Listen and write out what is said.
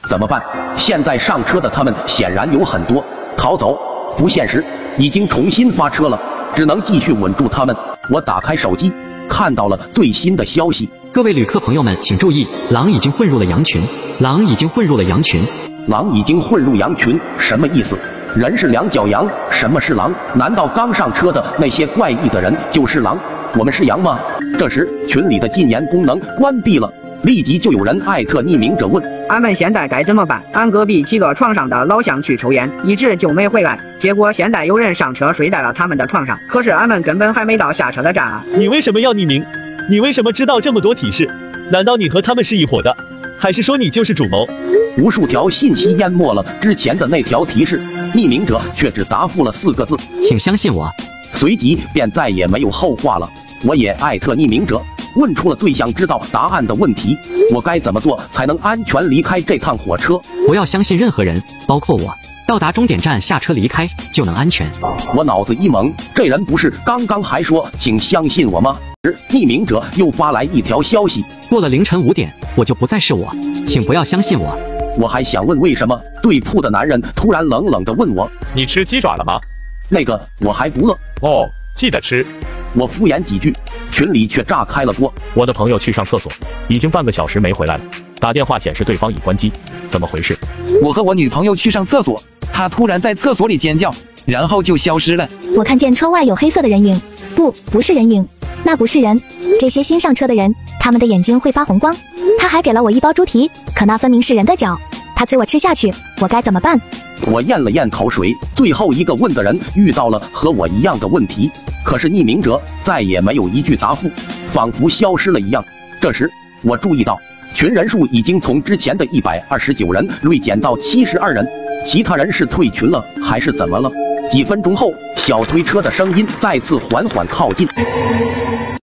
怎么办？现在上车的他们显然有很多，逃走不现实，已经重新发车了，只能继续稳住他们。我打开手机，看到了最新的消息。 各位旅客朋友们，请注意，狼已经混入了羊群，狼已经混入了羊群。 狼已经混入羊群，什么意思？人是两脚羊，什么是狼？难道刚上车的那些怪异的人就是狼？我们是羊吗？这时，群里的禁言功能关闭了，立即就有人艾特匿名者问： 俺们现在该怎么办？俺隔壁7个床上的老乡去抽烟，一直就没回来，结果现在有人上车睡在了他们的床上，可是俺们根本还没到下车的站啊！ 你为什么要匿名？你为什么知道这么多提示？难道你和他们是一伙的？还是说你就是主谋？ 无数条信息淹没了之前的那条提示，匿名者却只答复了4个字： 请相信我。 随即便再也没有后话了。我也艾特匿名者，问出了最想知道答案的问题：我该怎么做才能安全离开这趟火车？ 不要相信任何人，包括我。到达终点站下车离开就能安全。 我脑子一懵，这人不是刚刚还说请相信我吗？匿名者又发来一条消息： 过了凌晨5点，我就不再是我，请不要相信我。 我还想问为什么，对铺的男人突然冷冷地问我： 你吃鸡爪了吗？ 那个我还不饿哦，记得吃。 我敷衍几句，群里却炸开了锅。 我的朋友去上厕所，已经半个小时没回来了，打电话显示对方已关机，怎么回事？ 我和我女朋友去上厕所，她突然在厕所里尖叫，然后就消失了。 我看见窗外有黑色的人影，不是人影，那不是人。这些新上车的人，他们的眼睛会发红光。他还给了我一包猪蹄，可那分明是人的脚。他催我吃下去，我该怎么办？ 我咽了咽口水。最后一个问的人遇到了和我一样的问题，可是匿名者再也没有一句答复，仿佛消失了一样。这时我注意到，群人数已经从之前的129人锐减到72人，其他人是退群了还是怎么了？几分钟后，小推车的声音再次缓缓靠近。